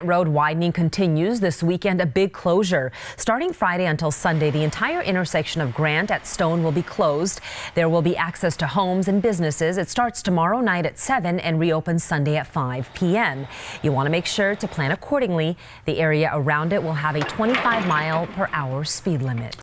Road widening continues this weekend, a big closure. Starting Friday until Sunday, the entire intersection of Grant at Stone will be closed. There will be access to homes and businesses. It starts tomorrow night at 7 and reopens Sunday at 5 p.m. You want to make sure to plan accordingly. The area around it will have a 25-mile-per-hour speed limit.